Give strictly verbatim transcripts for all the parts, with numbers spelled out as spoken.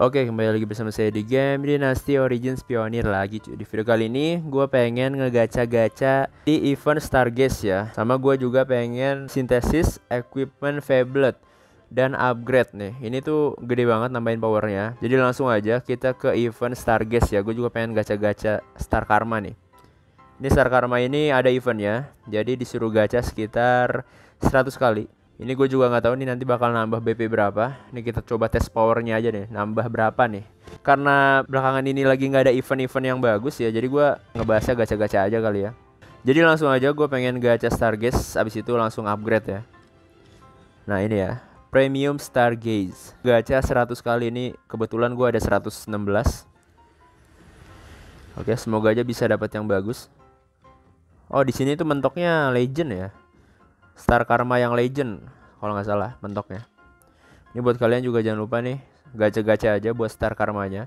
Oke, kembali lagi bersama saya di game Dynasty Origins Pioneer lagi cuy. Di video kali ini gue pengen ngegacha-gacha di event Stargaze ya. Sama gue juga pengen sintesis equipment Fablet dan upgrade nih. Ini tuh gede banget nambahin powernya. Jadi langsung aja kita ke event Stargaze ya. Gue juga pengen gacha-gacha Star Karma nih. Ini Star Karma ini ada eventnya. Jadi disuruh gacha sekitar seratus kali. Ini gue juga nggak tahu nih nanti bakal nambah B P berapa. Ini kita coba tes powernya aja nih, nambah berapa nih. Karena belakangan ini lagi nggak ada event-event yang bagus ya, jadi gue ngebahasnya gacha-gacha aja kali ya. Jadi langsung aja gue pengen gacha Stargaze, abis itu langsung upgrade ya. Nah ini ya, Premium Stargaze. Gacha seratus kali ini, kebetulan gue ada seratus enam belas. Oke, semoga aja bisa dapat yang bagus. Oh di sini tuh mentoknya Legend ya. Star Karma yang Legend kalau nggak salah mentoknya. Ini buat kalian juga jangan lupa nih, gacha-gacha aja buat Star Karmanya.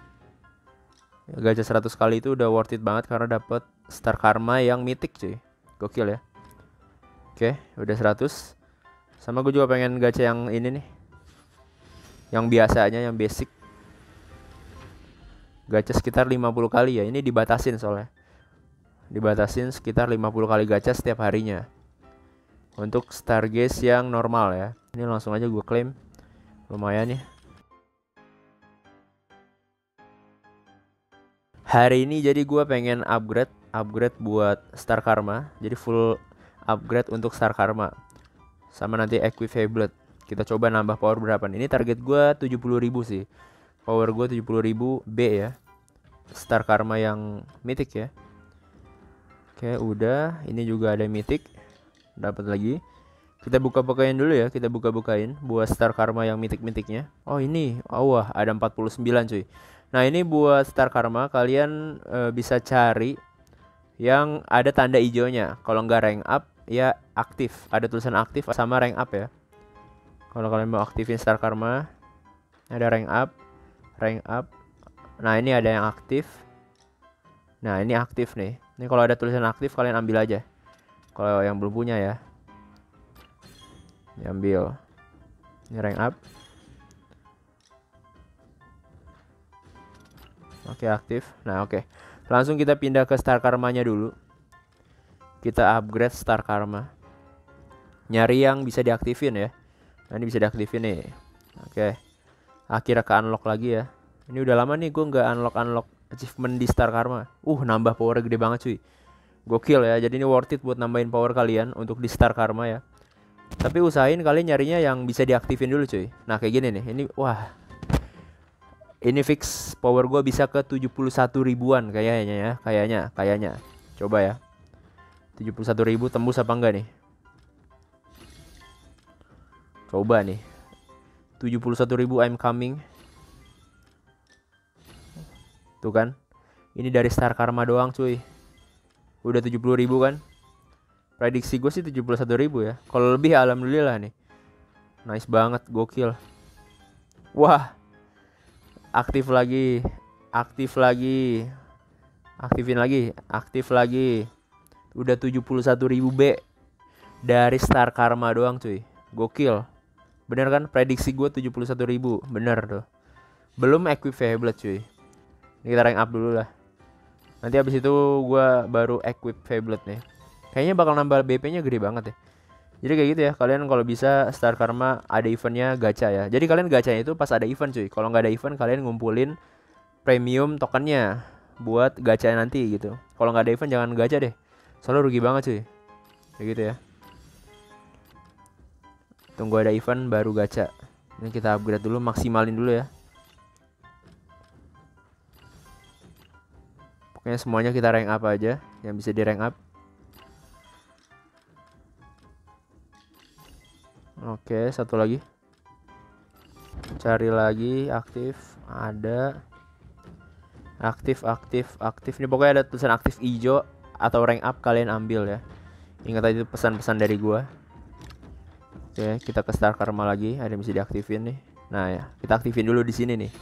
Gacha seratus kali itu udah worth it banget karena dapat Star Karma yang mythic cuy. Gokil ya. Oke, udah seratus. Sama gue juga pengen gacha yang ini nih. Yang biasanya, yang basic. Gacha sekitar lima puluh kali ya. Ini dibatasin soalnya. Dibatasin sekitar lima puluh kali gacha setiap harinya. Untuk Stargaze yang normal ya. Ini langsung aja gue klaim. Lumayan ya. Hari ini jadi gue pengen upgrade. Upgrade buat Star Karma. Jadi full upgrade untuk Star Karma. Sama nanti Equip Fablet. Kita coba nambah power berapa nih. Ini target gue tujuh puluh ribu sih. Power gue tujuh puluh ribu B ya. Star Karma yang mythic ya. Oke udah. Ini juga ada mythic. Dapat lagi. Kita buka-bukain dulu ya. Kita buka-bukain buat Star Karma yang mitik-mitiknya. Oh ini. Oh wah ada empat puluh sembilan cuy. Nah ini buat Star Karma. Kalian e, bisa cari yang ada tanda hijaunya. Kalau nggak rank up ya aktif. Ada tulisan aktif sama rank up ya. Kalau kalian mau aktifin Star Karma. Ada rank up. Rank up. Nah ini ada yang aktif. Nah ini aktif nih. Ini kalau ada tulisan aktif kalian ambil aja. Kalau yang belum punya ya, diambil. Ini rank up. Oke aktif. Nah oke. Langsung kita pindah ke Star Karmanya dulu. Kita upgrade Star Karma. Nyari yang bisa diaktifin ya. Nah ini bisa diaktifin nih. Oke. Akhirnya ke unlock lagi ya. Ini udah lama nih gue nggak unlock unlock achievement di Star Karma. Uh nambah power gede banget cuy. Gokil ya, jadi ini worth it buat nambahin power kalian untuk di Star Karma ya. Tapi usahain kalian nyarinya yang bisa diaktifin dulu cuy. Nah kayak gini nih, ini wah. Ini fix power gue bisa ke tujuh puluh satu ribuan kayaknya ya. Kayaknya, kayaknya. Coba ya. tujuh puluh satu ribu tembus apa enggak nih? Coba nih. tujuh puluh satu ribu I'm coming. Tuh kan. Ini dari Star Karma doang cuy. Udah tujuh puluh ribu kan. Prediksi gue sih tujuh puluh satu ribu ya. Kalau lebih alhamdulillah nih. Nice banget, gokil. Wah. Aktif lagi. Aktif lagi. Aktifin lagi. Aktif lagi. Udah tujuh puluh satu ribu B. Dari Star Karma doang cuy. Gokil. Bener kan? Prediksi gue tujuh puluh satu ribu. Bener tuh. Belum Equip Fablet cuy. Ini kita rank up dulu lah. Nanti abis itu gue baru equip Fablet nih. Kayaknya bakal nambah B P-nya gede banget ya. Jadi kayak gitu ya. Kalian kalau bisa Star Karma ada eventnya gacha ya. Jadi kalian gachanya itu pas ada event cuy. Kalau nggak ada event kalian ngumpulin premium tokennya buat gacha nanti gitu. Kalau nggak ada event jangan gacha deh. Soalnya rugi banget cuy. Kayak gitu ya. Tunggu ada event baru gacha. Ini kita upgrade dulu, maksimalin dulu ya. Pokoknya semuanya kita rank up aja. Yang bisa di rank up. Oke satu lagi. Cari lagi aktif. Ada. Aktif aktif aktif. Ini pokoknya ada tulisan aktif hijau atau rank up kalian ambil ya. Ingat aja itu pesan-pesan dari gua. Oke kita ke Star Karma lagi. Ada yang bisa diaktifin nih. Nah ya kita aktifin dulu di sini nih.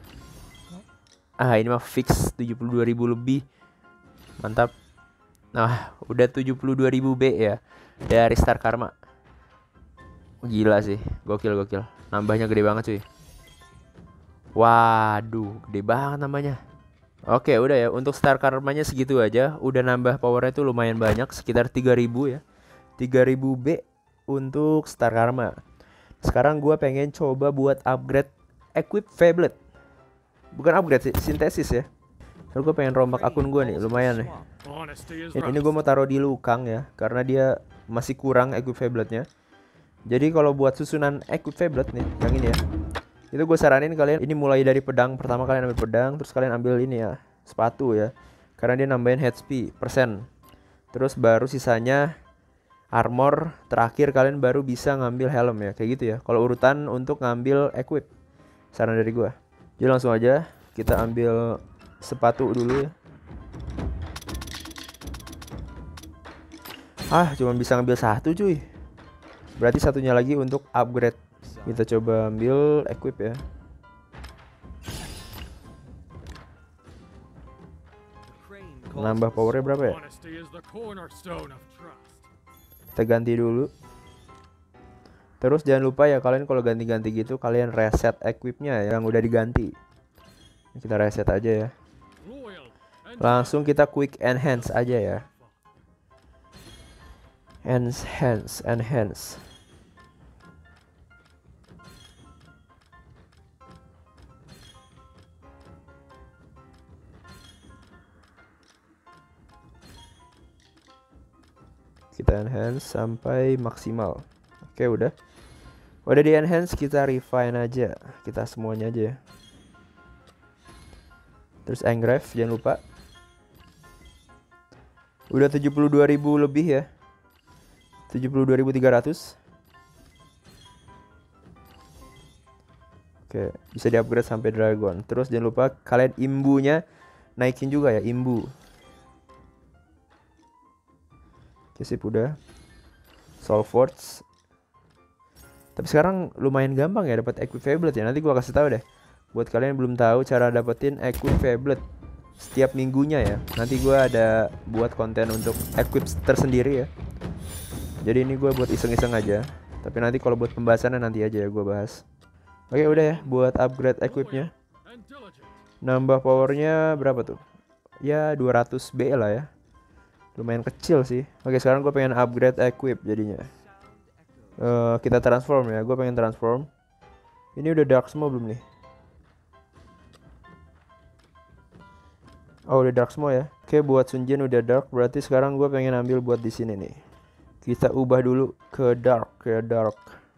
Ah ini mah fix tujuh puluh dua ribu lebih. Mantap. Nah udah tujuh puluh dua ribu B ya. Dari Star Karma. Gila sih. Gokil gokil. Nambahnya gede banget cuy. Waduh, gede banget namanya. Oke, udah ya. Untuk star karmanya segitu aja. Udah nambah powernya tuh lumayan banyak, sekitar tiga ribu ya. tiga ribu B untuk star karma. Sekarang gua pengen coba buat upgrade equip Fablet. Bukan upgrade sih, sintesis ya. Soalnya gue pengen rombak akun gue nih, lumayan nih. Ini gue mau taruh di Lukang ya, karena dia masih kurang equip Fabletnya. Jadi kalau buat susunan equip Fablet nih, yang ini ya, itu gue saranin kalian ini mulai dari pedang. Pertama kalian ambil pedang, terus kalian ambil ini ya, sepatu ya, karena dia nambahin H P persen. Terus baru sisanya armor. Terakhir kalian baru bisa ngambil helm ya, kayak gitu ya. Kalau urutan untuk ngambil equip, saran dari gue. Jadi langsung aja kita ambil sepatu dulu ya. Ah, cuma bisa ngambil satu cuy. Berarti satunya lagi untuk upgrade. Kita coba ambil equip ya. Nambah powernya berapa ya? Kita ganti dulu. Terus jangan lupa ya, kalian kalau ganti-ganti gitu kalian reset equipnya ya, yang udah diganti. Kita reset aja ya. Langsung kita quick enhance aja ya. Enhance, enhance. Kita enhance sampai maksimal. Oke, udah. Udah di enhance, kita refine aja. Kita semuanya aja ya. Terus engrave jangan lupa. Udah tujuh puluh dua ribu lebih ya. tujuh puluh dua ribu tiga ratus. Oke, bisa di-upgrade sampai dragon. Terus jangan lupa kalian imbunya naikin juga ya, imbu. Oke, sip udah. Soul Force. Tapi sekarang lumayan gampang ya dapat equip Fablet ya. Nanti gua kasih tahu deh. Buat kalian yang belum tahu cara dapetin equip Fablet setiap minggunya ya. Nanti gua ada buat konten untuk equip tersendiri ya. Jadi ini gue buat iseng-iseng aja. Tapi nanti kalau buat pembahasannya nanti aja ya gue bahas. Oke, udah ya buat upgrade equipnya. Nambah powernya berapa tuh? Ya dua ratus B lah ya. Lumayan kecil sih. Oke, sekarang gue pengen upgrade equip jadinya. uh, Kita transform ya. Gue pengen transform. Ini udah dark semua belum nih? Oh, udah dark semua ya. Oke, buat Sunjin udah dark. Berarti sekarang gue pengen ambil buat di sini nih. Kita ubah dulu ke dark, ke dark.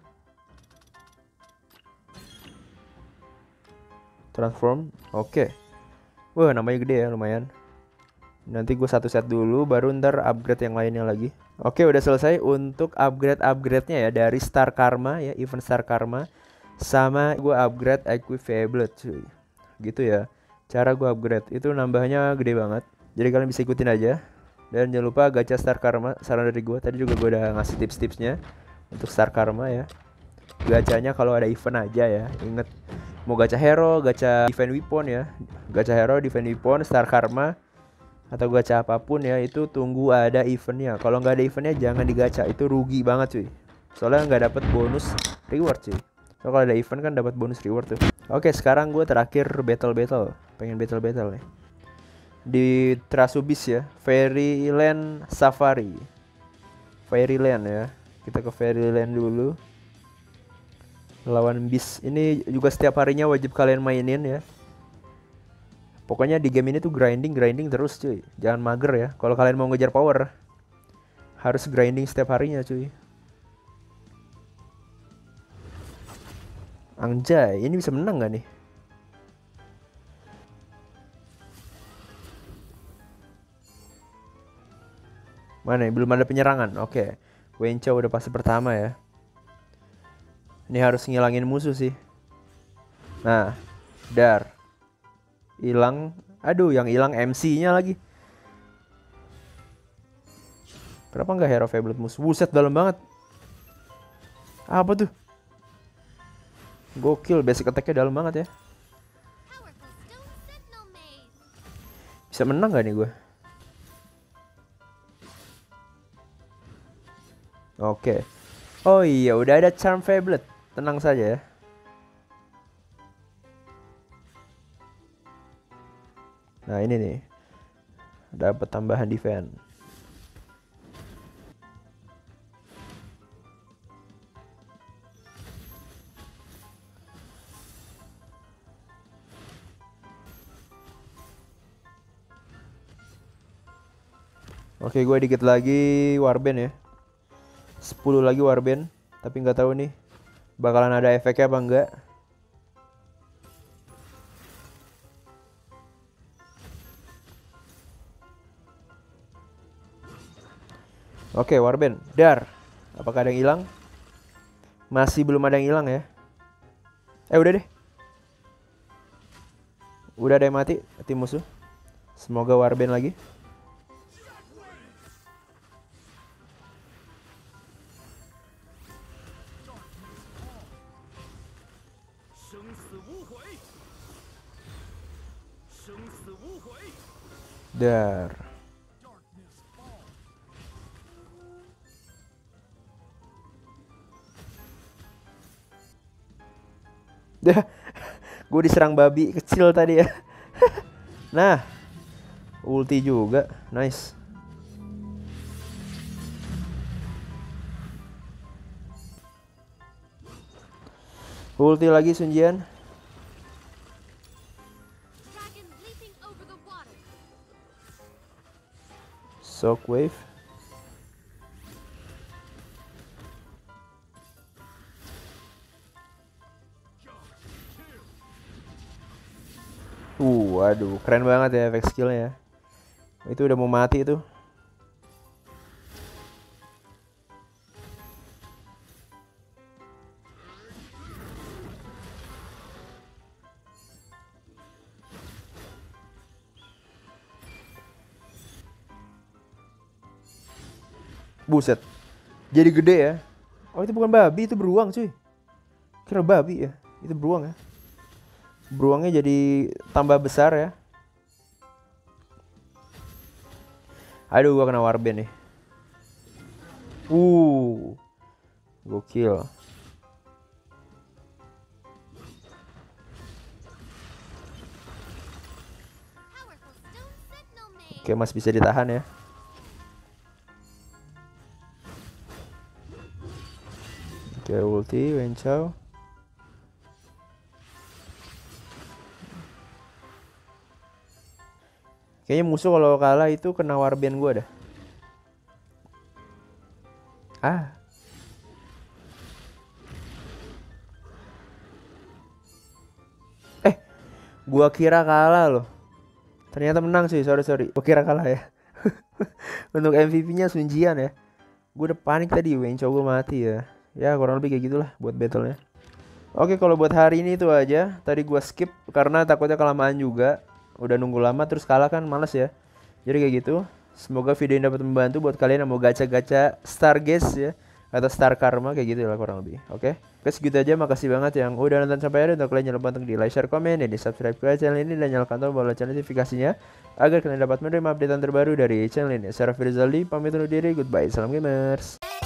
Transform. Oke. Wah, namanya gede ya, lumayan. Nanti gue satu set dulu, baru ntar upgrade yang lainnya lagi. Oke, udah selesai untuk upgrade-upgrade-nya ya. Dari Star Karma ya, event Star Karma. Sama gue upgrade Equip Fablet cuy. Gitu ya. Cara gue upgrade itu nambahnya gede banget. Jadi kalian bisa ikutin aja. Dan jangan lupa gacha Star Karma, saran dari gue. Tadi juga gue udah ngasih tips-tipsnya untuk Star Karma ya. Gacanya kalau ada event aja ya. Inget, mau gacha hero, gacha defend weapon ya. Gacha hero, defend weapon, Star Karma, atau gacha apapun ya, itu tunggu ada eventnya. Kalau nggak ada eventnya jangan digacha, itu rugi banget cuy. Soalnya nggak dapet bonus reward cuy. So kalau ada event kan dapat bonus reward tuh. Oke, sekarang gue terakhir battle battle. Pengen battle battle nih. Di Trasubis ya, Fairyland Safari. Fairyland ya. Kita ke Fairyland dulu. Lawan Beast. Ini juga setiap harinya wajib kalian mainin ya. Pokoknya di game ini tuh grinding, grinding terus cuy. Jangan mager ya. Kalau kalian mau ngejar power, harus grinding setiap harinya cuy. Anjay, ini bisa menang gak nih? Mana nih? Belum ada penyerangan. Oke. Wencha udah pasti pertama ya. Ini harus ngilangin musuh sih. Nah, dar. Hilang. Aduh, yang hilang M C-nya lagi. Kenapa nggak Hero Fablet musuh? Buset, dalam banget. Apa tuh? Gokil, basic attack-nya dalam banget ya. Bisa menang gak nih gue? Oke. Oh iya, udah ada Charm Fablet. Tenang saja ya. Nah ini nih, dapat tambahan defense. Oke, gue dikit lagi warband ya. sepuluh lagi warband, tapi nggak tahu nih bakalan ada efeknya apa enggak. Oke, warband, dar. Apakah ada yang hilang? Masih belum ada yang hilang ya. Eh, udah deh. Udah ada yang mati tim musuh. Semoga warband lagi. Dar. Dah. Gue diserang babi kecil tadi ya. Nah. Ulti juga. Nice. Ulti lagi Sun Jian. Shockwave. Uh, waduh, keren banget ya efek skillnya. Itu udah mau mati itu. Buset. Jadi gede ya. Oh, itu bukan babi, itu beruang cuy. Kira babi ya. Itu beruang ya. Beruangnya jadi tambah besar ya. Aduh, gua kena warband nih. Uh. Gokil. Oke, masih bisa ditahan ya. Oke, ulti Wenchao. Kayaknya musuh kalau kalah itu kena warband gue dah. Ah. Eh, gua kira kalah loh. Ternyata menang sih, sorry sorry. Gua kira kalah ya. Untuk M V P-nya Sun Jian ya. Gue udah panik tadi, Wenchao gue mati ya. Ya kurang lebih kayak gitulah buat battle-nya. Oke, kalau buat hari ini itu aja. Tadi gua skip karena takutnya kelamaan juga. Udah nunggu lama terus kalah kan males ya. Jadi kayak gitu. Semoga video ini dapat membantu buat kalian yang mau gacha-gacha Stargaze ya, atau Star Karma kayak gitu lah kurang lebih. Oke. Oke, segitu aja. Makasih banget yang udah nonton sampai akhir. Untuk kalian jangan lupa untuk di like, share, komen, dan di subscribe ke channel ini dan nyalakan tombol lonceng notifikasinya agar kalian dapat menerima update terbaru dari channel ini. Saya Raffi Rizaldi, pamit undur diri. Goodbye. Salam gamers.